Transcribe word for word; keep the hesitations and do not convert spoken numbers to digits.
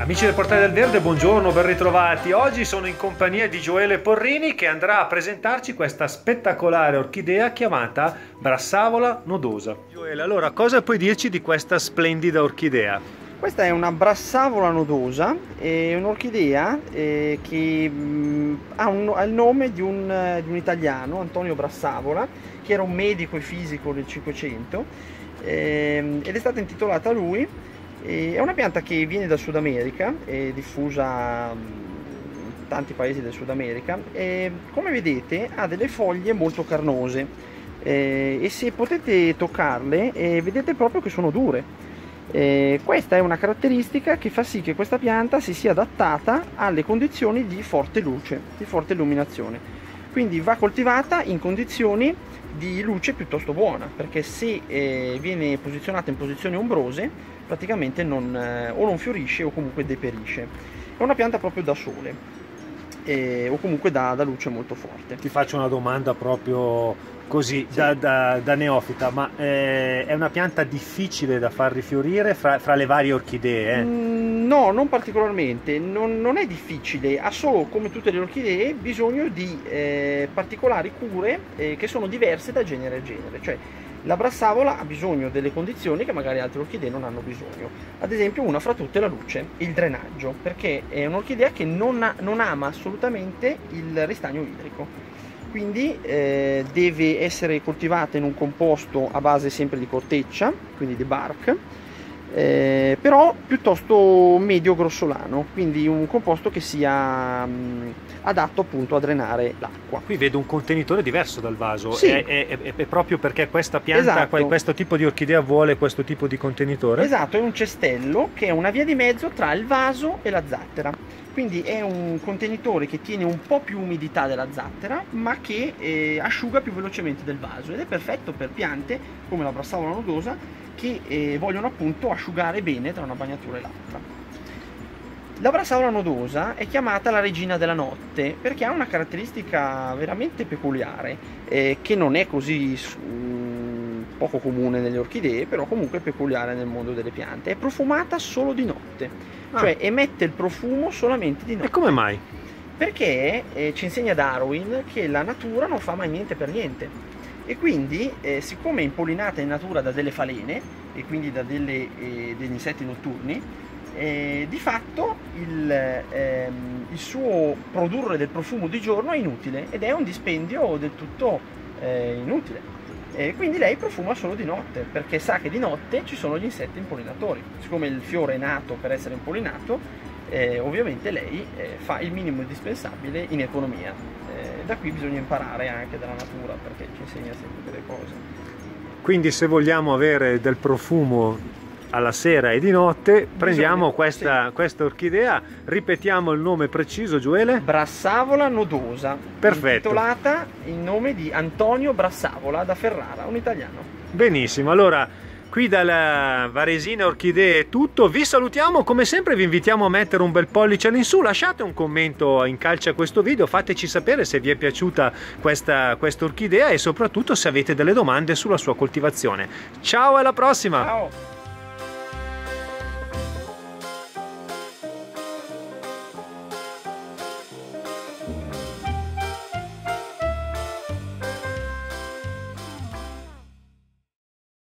Amici del Portale del Verde, buongiorno, ben ritrovati. Oggi sono in compagnia di Gioele Porrini che andrà a presentarci questa spettacolare orchidea chiamata Brassavola nodosa. Gioele, allora cosa puoi dirci di questa splendida orchidea? Questa è una Brassavola nodosa, è un'orchidea eh, che mh, ha, un, ha il nome di un, di un italiano, Antonio Brassavola, che era un medico e fisico del Cinquecento eh, ed è stata intitolata a lui. È una pianta che viene dal Sud America, è diffusa in tanti paesi del Sud America e come vedete ha delle foglie molto carnose eh, e se potete toccarle eh, vedete proprio che sono dure. Eh, questa è una caratteristica che fa sì che questa pianta si sia adattata alle condizioni di forte luce, di forte illuminazione. Quindi va coltivata in condizioni di luce piuttosto buona, perché se eh, viene posizionata in posizioni ombrose praticamente non, eh, o non fiorisce o comunque deperisce. È una pianta proprio da sole eh, o comunque da, da luce molto forte. Ti faccio una domanda proprio così, sì. da, da, da neofita, ma eh, è una pianta difficile da far rifiorire fra, fra le varie orchidee? Eh? Mm, no, non particolarmente, non, non è difficile, ha solo, come tutte le orchidee, bisogno di eh, particolari cure eh, che sono diverse da genere a genere. Cioè, la Brassavola ha bisogno delle condizioni che magari altre orchidee non hanno bisogno. Ad esempio, una fra tutte è la luce, il drenaggio, perché è un'orchidea che non, ha, non ama assolutamente il ristagno idrico. Quindi eh, deve essere coltivata in un composto a base sempre di corteccia, quindi di bark, eh, però piuttosto medio grossolano, quindi un composto che sia mh, adatto appunto a drenare l'acqua. Qui vedo un contenitore diverso dal vaso, sì. è, è, è, è proprio perché questa pianta, esatto. questo tipo di orchidea vuole questo tipo di contenitore? Esatto, è un cestello che è una via di mezzo tra il vaso e la zattera. Quindi è un contenitore che tiene un po' più umidità della zattera, ma che eh, asciuga più velocemente del vaso ed è perfetto per piante come la Brassavola nodosa che eh, vogliono appunto asciugare bene tra una bagnatura e l'altra. La Brassavola nodosa è chiamata la regina della notte perché ha una caratteristica veramente peculiare eh, che non è così um, poco comune nelle orchidee, però comunque peculiare nel mondo delle piante. È profumata solo di notte, ah. cioè emette il profumo solamente di notte. E come mai? Perché eh, ci insegna Darwin che la natura non fa mai niente per niente e quindi eh, siccome è impollinata in natura da delle falene e quindi da delle, eh, degli insetti notturni, Eh, di fatto il, ehm, il suo produrre del profumo di giorno è inutile ed è un dispendio del tutto eh, inutile e quindi lei profuma solo di notte perché sa che di notte ci sono gli insetti impollinatori. Siccome il fiore è nato per essere impollinato, eh, ovviamente lei eh, fa il minimo indispensabile in economia. Eh, da qui bisogna imparare anche dalla natura perché ci insegna sempre delle cose. Quindi se vogliamo avere del profumo alla sera e di notte prendiamo questa, sì. questa orchidea, ripetiamo il nome preciso, Gioele? Brassavola nodosa, perfetto, intitolata in nome di Antonio Brassavola da Ferrara, un italiano. Benissimo, allora qui dalla Varesina Orchidee è tutto, vi salutiamo, come sempre vi invitiamo a mettere un bel pollice all'insù, lasciate un commento in calce a questo video, fateci sapere se vi è piaciuta questa, questa orchidea e soprattutto se avete delle domande sulla sua coltivazione. Ciao, alla prossima! Ciao!